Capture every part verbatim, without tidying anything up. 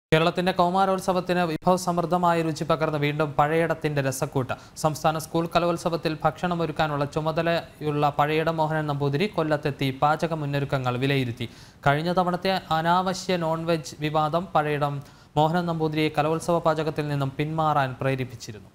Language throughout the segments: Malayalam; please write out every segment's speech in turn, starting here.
കേരളത്തിന്റെ കൗമാരോത്സവത്തിന് വിഭവസമൃദ്ധമായ രുചി പകർന്ന് വീണ്ടും പഴയടത്തിന്റെ രസക്കൂട്ട്. സംസ്ഥാന സ്കൂൾ കലോത്സവത്തിൽ ഭക്ഷണമൊരുക്കാനുള്ള ചുമതലയുള്ള പഴയടം മോഹനൻ നമ്പൂതിരി കൊല്ലത്തെത്തി പാചക മുന്നൊരുക്കങ്ങൾ വിലയിരുത്തി. കഴിഞ്ഞ തവണത്തെ അനാവശ്യ നോൺ വെജ് വിവാദം പഴയടം മോഹനൻ നമ്പൂതിരിയെ കലോത്സവ പാചകത്തിൽ നിന്നും പിന്മാറാൻ പ്രേരിപ്പിച്ചിരുന്നു.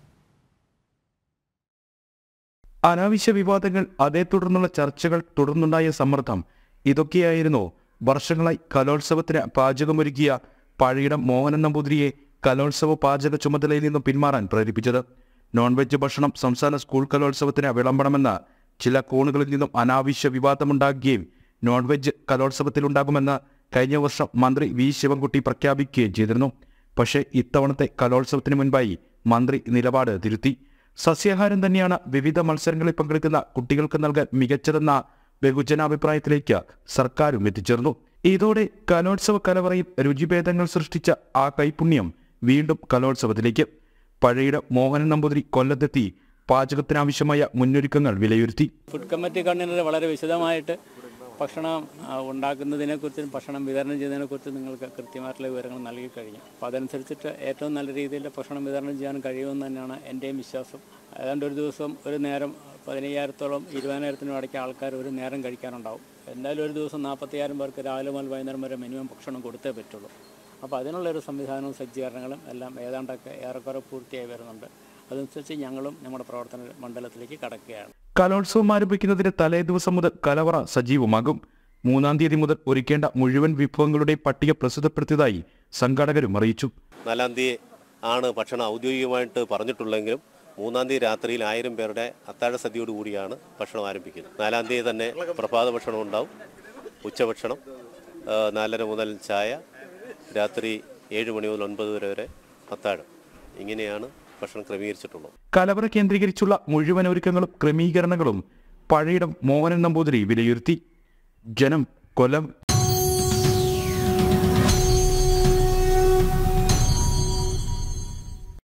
അനാവശ്യ വിവാദങ്ങൾ, അതേ തുടർന്നുള്ള ചർച്ചകൾ, തുടർന്നുണ്ടായ സമ്മർദ്ദം, ഇതൊക്കെയായിരുന്നു വർഷങ്ങളായി കലോത്സവത്തിന് പാചകമൊരുക്കിയ പഴയടം മോഹനൻ നമ്പൂതിരിയെ കലോത്സവ പാചക ചുമതലയിൽ നിന്നും പിന്മാറാൻ പ്രേരിപ്പിച്ചത്. നോൺ വെജ് ഭക്ഷണം സംസ്ഥാന സ്കൂൾ കലോത്സവത്തിന് വിളമ്പണമെന്ന് ചില കോണുകളിൽ നിന്നും അനാവശ്യ വിവാദമുണ്ടാകുകയും നോൺ വെജ് കലോത്സവത്തിലുണ്ടാകുമെന്ന് കഴിഞ്ഞ വർഷം മന്ത്രി വി ശിവൻകുട്ടി പ്രഖ്യാപിക്കുകയും ചെയ്തിരുന്നു. പക്ഷേ ഇത്തവണത്തെ കലോത്സവത്തിന് മുൻപായി മന്ത്രി നിലപാട് തിരുത്തി. സസ്യാഹാരം തന്നെയാണ് വിവിധ മത്സരങ്ങളിൽ പങ്കെടുക്കുന്ന കുട്ടികൾക്ക് നൽകാൻ മികച്ചതെന്ന ബഹുജനാഭിപ്രായത്തിലേക്ക് സർക്കാരും എത്തിച്ചേർന്നു. ഇതോടെ കലോത്സവ കലവറയിൽ രുചിഭേദങ്ങൾ സൃഷ്ടിച്ച ആ കൈപുണ്യം വീണ്ടും കലോത്സവത്തിലേക്ക്. പഴയടം മോഹനൻ നമ്പൂതിരി കൊല്ലത്തെത്തി പാചകത്തിനാവശ്യമായ മുന്നൊരുക്കങ്ങൾ വിലയിരുത്തി. ഫുഡ് കമ്മിറ്റി കൺവീനർ വളരെ വിശദമായിട്ട് ഭക്ഷണം ഉണ്ടാക്കുന്നതിനെക്കുറിച്ചും ഭക്ഷണം വിതരണം ചെയ്യുന്നതിനെക്കുറിച്ചും നിങ്ങൾക്ക് കൃത്യമായിട്ടുള്ള വിവരങ്ങൾ നൽകി കഴിഞ്ഞു. അപ്പോൾ അതനുസരിച്ചിട്ട് ഏറ്റവും നല്ല രീതിയിൽ ഭക്ഷണം വിതരണം ചെയ്യാൻ കഴിയുമെന്ന് തന്നെയാണ് എൻ്റെയും വിശ്വാസം. ഏതാണ്ട് ഒരു ദിവസം ഒരു നേരം പതിനയ്യായിരത്തോളം ഇരുപതിനായിരത്തിനും ഇടയ്ക്ക് ആൾക്കാർ ഒരു നേരം കഴിക്കാനുണ്ടാവും. എന്തായാലും ഒരു ദിവസം നാൽപ്പത്തയ്യായിരം പേർക്ക് രാവിലെ മുതൽ വൈകുന്നേരം വരെ മിനിമം ഭക്ഷണം കൊടുത്തേ പറ്റുള്ളൂ. അപ്പോൾ അതിനുള്ളൊരു സംവിധാനവും സജ്ജീകരണങ്ങളും എല്ലാം ഏതാണ്ടൊക്കെ ഏറെക്കുറെ പൂർത്തിയായി വരുന്നുണ്ട്. അതനുസരിച്ച് ഞങ്ങളും നമ്മുടെ പ്രവർത്തന മണ്ഡലത്തിലേക്ക് കടക്കുകയാണ്. കലോത്സവം ആരംഭിക്കുന്നതിന് തലേ ദിവസം മുതൽ കലവറ സജീവമാകും. മൂന്നാം തീയതി മുതൽ ഒരുക്കേണ്ട മുഴുവൻ വിഭവങ്ങളുടെ പട്ടിക പ്രസിദ്ധപ്പെടുത്തിയതായി സംഘാടകരും അറിയിച്ചു. നാലാം തീയതി ആണ് ഭക്ഷണം ഔദ്യോഗികമായിട്ട് പറഞ്ഞിട്ടുള്ളെങ്കിലും മൂന്നാം തീയതി രാത്രിയിൽ ആയിരം പേരുടെ അത്താഴ സദ്യയോട് കൂടിയാണ് ഭക്ഷണം ആരംഭിക്കുന്നത്. നാലാം തീയതി തന്നെ പ്രഭാത ഭക്ഷണം ഉണ്ടാവും, ഉച്ചഭക്ഷണം, നാലര മുതൽ ചായ, രാത്രി ഏഴ് മണി മുതൽ ഒൻപത് വരെ വരെ അത്താഴം. ഇങ്ങനെയാണ് ഭക്ഷണം ക്രമീകരിച്ചിട്ടുള്ളത്. കലവറ കേന്ദ്രീകരിച്ചുള്ള മുഴുവൻ ഒരുക്കങ്ങളും ക്രമീകരണങ്ങളും പഴയടം മോഹനൻ നമ്പൂതിരി വിലയിരുത്തി. ജനം, കൊല്ലം.